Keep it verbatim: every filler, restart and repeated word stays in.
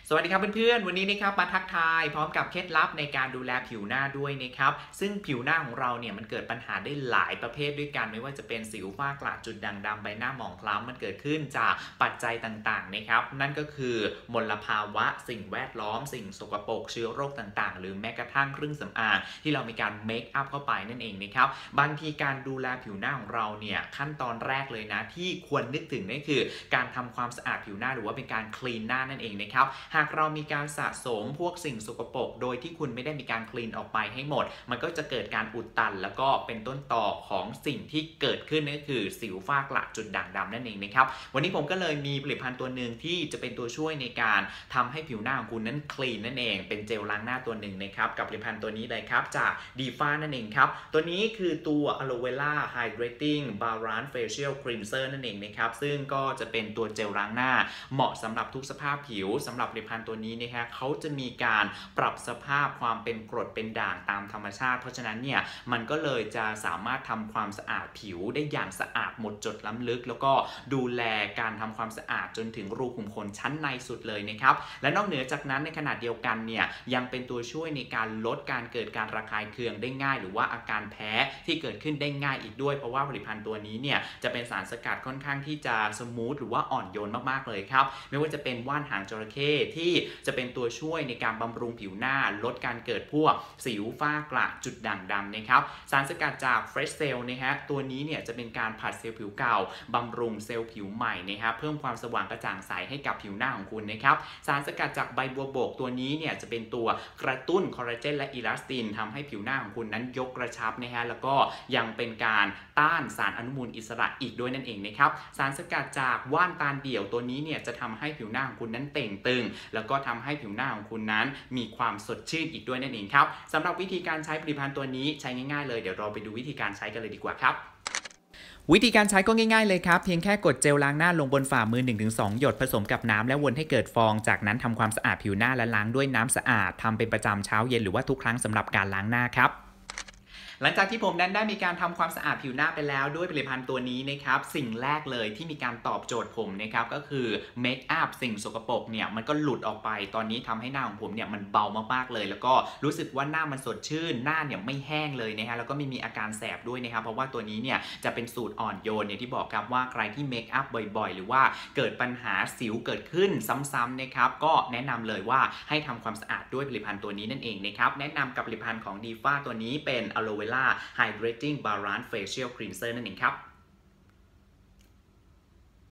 สวัสดีครับเพื่อนๆวันนี้นะครับมาทักทายพร้อมกับเคล็ดลับในการดูแลผิวหน้าด้วยนะครับซึ่งผิวหน้าของเราเนี่ยมันเกิดปัญหาได้หลายประเภทด้วยกันไม่ว่าจะเป็นสิวฝ้ากระจุดด่างดำใบหน้าหมองคล้ำมันเกิดขึ้นจากปัจจัยต่างๆนะครับนั่นก็คือมลภาวะสิ่งแวดล้อมสิ่งสกปรกเชื้อโรคต่างๆหรือแม้กระทั่งเครื่องสำอางที่เรามีการเมคอัพเข้าไปนั่นเองนะครับบางทีการดูแลผิวหน้าของเราเนี่ยขั้นตอนแรกเลยนะที่ควรนึกถึงนั่นคือการทำความสะอาดผิวหน้าหรือว่าเป็นการคลีนหน้านั่นเองนะครับหากเรามีการสะสมพวกสิ่งสกปรกโดยที่คุณไม่ได้มีการคลีนออกไปให้หมดมันก็จะเกิดการอุดตันแล้วก็เป็นต้นต่อของสิ่งที่เกิดขึ้นนั่นก็คือสิวฝ้ากระจุดด่างดำนั่นเองนะครับวันนี้ผมก็เลยมีผลิตภัณฑ์ตัวหนึ่งที่จะเป็นตัวช่วยในการทำให้ผิวหน้าของคุณนั้นคลีนนั่นเองเป็นเจลล้างหน้าตัวหนึ่งนะครับกับผลิตภัณฑ์ตัวนี้เลยครับจากดีฟ้านั่นเองครับตัวนี้คือตัว Aloe Vera Hydrating Balance Facial Cleanser นั่นเองนะครับซึ่งก็จะเป็นตัวเจลล้างหน้าเหมาะสำหรับทุกสภาพผิวสำหรับผลิตภัณฑ์ตัวนี้นะฮะเขาจะมีการปรับสภาพความเป็นกรดเป็นด่างตามธรรมชาติเพราะฉะนั้นเนี่ยมันก็เลยจะสามารถทำความสะอาดผิวได้อย่างสะอาดหมดจดล้ำลึกแล้วก็ดูแลการทำความสะอาดจนถึงรูขุมขนชั้นในสุดเลยนะครับและนอกเหนือจากนั้นในขณะเดียวกันเนี่ยยังเป็นตัวช่วยในการลดการเกิดการระคายเคืองได้ง่ายหรือว่าอาการแพ้ที่เกิดขึ้นได้ง่ายอีกด้วยเพราะว่าผลิตภัณฑ์ตัวนี้เนี่ยจะเป็นสารสกัดค่อนข้างที่จะสมูทหรือว่าอ่อนโยนมากๆเลยครับไม่ว่าจะเป็นว่านหางจระเข้ที่จะเป็นตัวช่วยในการบำรุงผิวหน้าลดการเกิดพวกสิวฝ้ากระจุดด่างดำนะครับสารสกัดจาก Fresh Cell นะฮะตัวนี้เนี่ยจะเป็นการผัดเซลล์ผิวเก่าบำรุงเซลล์ผิวใหม่นะครับเพิ่มความสว่างกระจ่างใสให้กับผิวหน้าของคุณนะครับสารสกัดจากใบบัวบกตัวนี้เนี่ยจะเป็นตัวกระตุ้นคอลลาเจนและอิลาสตินทำให้ผิวหน้าของคุณนั้นยกกระชับนะฮะแล้วก็ยังเป็นการต้านสารอนุมูลอิสระอีกด้วยนั่นเองนะครับสารสกัดจากว่านตาลเดี่ยวตัวนี้เนี่ยจะทำให้ผิวหน้าของคุณนั้นเต่งตึงแล้วก็ทำให้ผิวหน้าของคุณนั้นมีความสดชื่นอีกด้วยนั่นเองครับสำหรับวิธีการใช้ผลิตภัณฑ์ตัวนี้ใช้ง่ายๆเลยเดี๋ยวเราไปดูวิธีการใช้กันเลยดีกว่าครับวิธีการใช้ก็ง่ายๆเลยครับเพียงแค่กดเจลล้างหน้าลงบนฝ่ามือ หนึ่งถึงสอง หยดผสมกับน้ำแล้ววนให้เกิดฟองจากนั้นทำความสะอาดผิวหน้าและล้างด้วยน้ำสะอาดทำเป็นประจำเช้าเย็นหรือว่าทุกครั้งสำหรับการล้างหน้าครับหลังจากที่ผมนั้นได้มีการทำความสะอาดผิวหน้าไปแล้วด้วยผลิตภัณฑ์ตัวนี้นะครับสิ่งแรกเลยที่มีการตอบโจทย์ผมนะครับก็คือเมคอัพสิ่งสกปรกเนี่ยมันก็หลุดออกไปตอนนี้ทำให้หน้าของผมเนี่ยมันเบามากๆเลยแล้วก็รู้สึกว่าหน้ามันสดชื่นหน้าเนี่ยไม่แห้งเลยนะฮะแล้วก็ไม่มีอาการแสบด้วยนะครับเพราะว่าตัวนี้เนี่ยจะเป็นสูตรอ่อนโยนเนี่ยที่บอกครับว่าใครที่เมคอัพบ่อยๆหรือว่าเกิดปัญหาสิวเกิดขึ้นซ้ำๆนะครับก็แนะนำเลยว่าให้ทำความสะอาดด้วยผลิตภัณฑ์ตัวนี้นั่นเองนะครับแนะนำกับผลิตภัณฑ์ของดีฟ้าตัวนี้เป็น Aloe Vera Hydrating Balance Facial Cleanser นั่นเองครับ